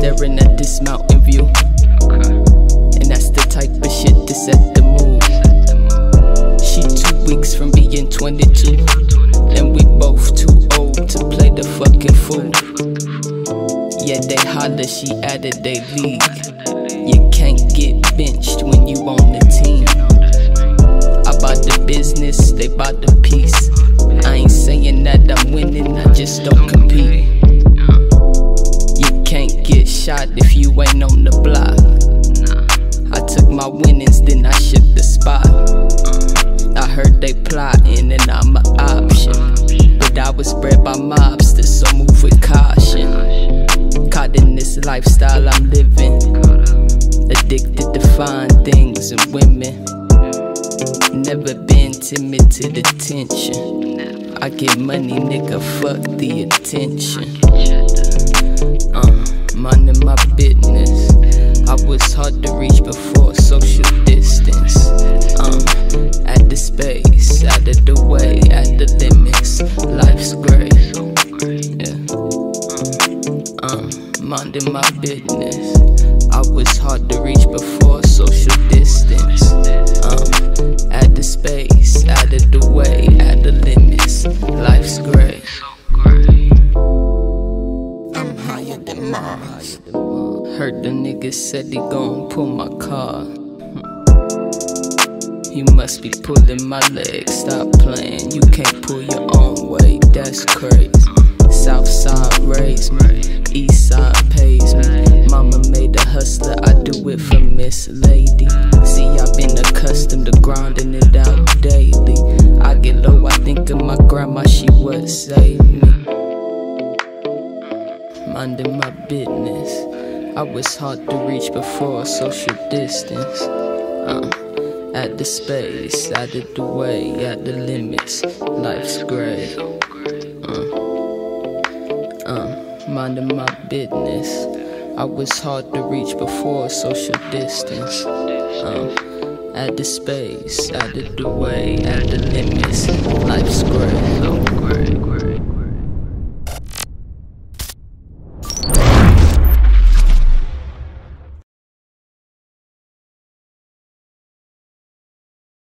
staring at this mountain view. And that's the type of shit to set the mood. She 2 weeks from being 22, and we both too old to play the fucking fool. Yeah, they holler, she added they league. You can't get benched when you on the team. I bought the business, they bought the peace. I ain't saying that I'm winning, I just don't compete. You can't get shot if you ain't on the block. I took my winnings, then I shook the spot. I heard they plotting and I'm an option, but I was bred by mobsters, so move with caution. Caught in this lifestyle I'm living, addicted to fine things and women. Never been timid to the tension. I get money, nigga, fuck the attention. Minding my business. I was hard to reach before social distance. At the space, out of the way, at the limits. Life's great. Yeah. Minding my business. I was hard to reach before social distance. At the space, out of the way, at the limits. Life's great. I'm higher than Mars. Heard the nigga said he gon' pull my car. He must be pulling my leg. Stop playing, you can't pull your own weight. That's crazy. South side raised me, east side pays me. Mama made a hustler, I do it for Miss Lady. See, I've been accustomed to grinding it out daily. I get low, I think of my grandma, she would save me. Minding my business. I was hard to reach before social distance. At the space, out of the way, at the limits. Life's great. Minding my business. I was hard to reach before social distance. At the space, out of the way, at the limits. Life's great.